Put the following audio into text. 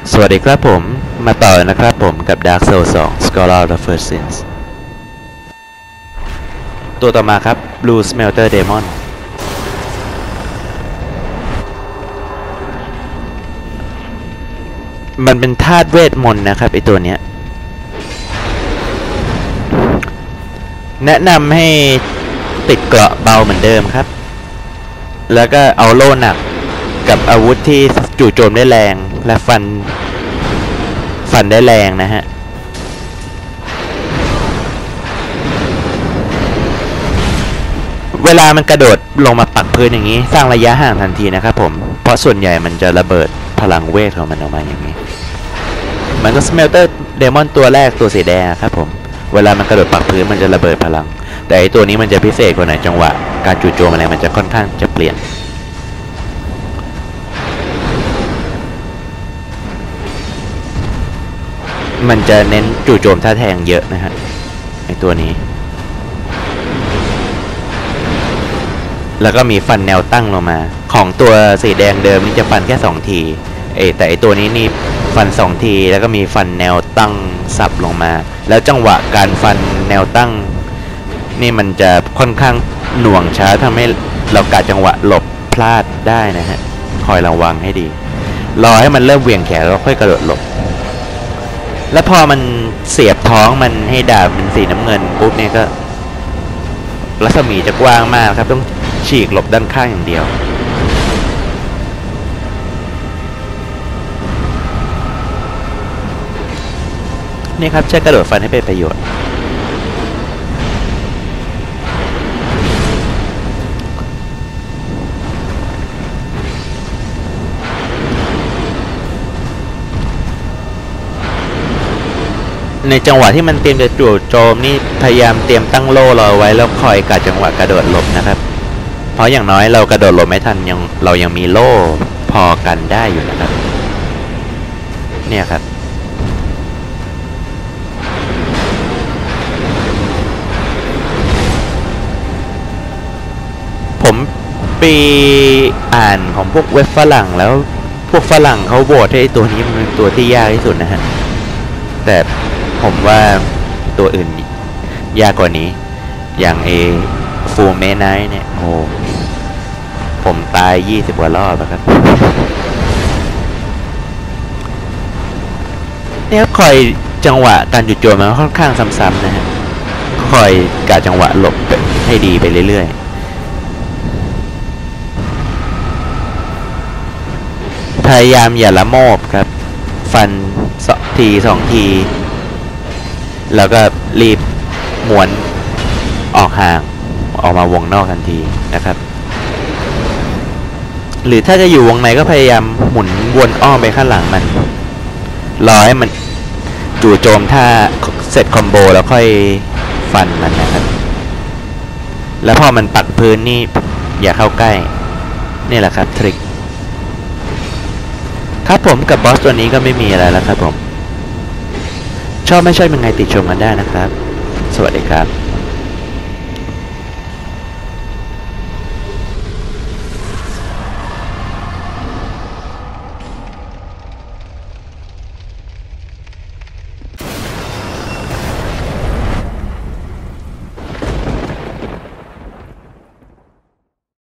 สวัสดีครับผมมาต่อนะครับผมกับ Dark Souls 2 Scholar of the First Sins ตัวต่อมาครับ Blue Smelter Demon มันเป็นธาตุเวทมนต์นะครับไอตัวเนี้ยแนะนำให้ติดเกราะเบาเหมือนเดิมครับแล้วก็เอาโล่หนักกับอาวุธที่จู่โจมได้แรงและฟันได้แรงนะฮะเวลามันกระโดดลงมาปักพื้นอย่างนี้สร้างระยะห่างทันทีนะครับผมเพราะส่วนใหญ่มันจะระเบิดพลังเวทของมันออกมาอย่างนี้มันก็สเมลเตอร์เดมอนตัวแรกตัวสีแดงครับผมเวลามันกระโดดปักพื้นมันจะระเบิดพลังแต่ไอตัวนี้มันจะพิเศษกว่าหน่อยจังหวะการจู่โจมอะไรมันจะค่อนข้างจะเปลี่ยนมันจะเน้นจู่โจมท่าแทงเยอะนะฮะไอตัวนี้แล้วก็มีฟันแนวตั้งลงมาของตัวสีแดงเดิมนี่จะฟันแค่2ทีแต่ไอตัวนี้นี่ฟัน2ทีแล้วก็มีฟันแนวตั้งสับลงมาแล้วจังหวะการฟันแนวตั้งนี่มันจะค่อนข้างหน่วงช้าทำให้เรากะจังหวะหลบพลาดได้นะฮะคอยระวังให้ดีรอให้มันเริ่มเหวี่ยงแขนแล้วค่อยกระโดดหลบแล้วพอมันเสียบท้องมันให้ดาบเป็นสีน้ำเงินปุ๊บเนี่ยก็รัศมีจะกว้างมากครับต้องฉีกหลบด้านข้างอย่างเดียวนี่ครับใช้กระโดดฟันให้เป็นประโยชน์ในจังหวะที่มันเตรียมจะจู่โจมนี่พยายามเตรียมตั้งโล่รอไว้แล้วคอยกะจังหวะกระโดดหลบนะครับเพราะอย่างน้อยเรากระโดดหลบไม่ทันเรายังมีโล่พอกันได้อยู่นะครับเนี่ยครับผมไปอ่านของพวกเว็บฝรั่งแล้วพวกฝรั่งเขาโหวตให้ตัวนี้มันเป็นตัวที่ยากที่สุดนะฮะแต่ผมว่าตัวอื่นยากกว่านี้อย่างฟูเมไนท์เนี่ยโอ้ผมตาย20กว่ารอบครับเนี่ยคอยจังหวะการจุดโจมมันค่อนข้างซ้ำๆนะฮะคอยกะจังหวะหลบให้ดีไปเรื่อยๆพยายามอย่าละโมบครับฟัน2 ทีแล้วก็รีบม้วนออกห่างออกมาวงนอกทันทีนะครับหรือถ้าจะอยู่วงในก็พยายามหมุนวนอ้อมไปข้างหลังมันรอให้มันจู่โจมถ้าเสร็จคอมโบแล้วค่อยฟันมันนะครับแล้วพอมันปักพื้นนี่อย่าเข้าใกล้นี่แหละครับทริคครับผมกับบอสตัวนี้ก็ไม่มีอะไรแล้วครับผมชอบไม่ชอบยังไงติชมกันได้นะครับสวัสดีครับ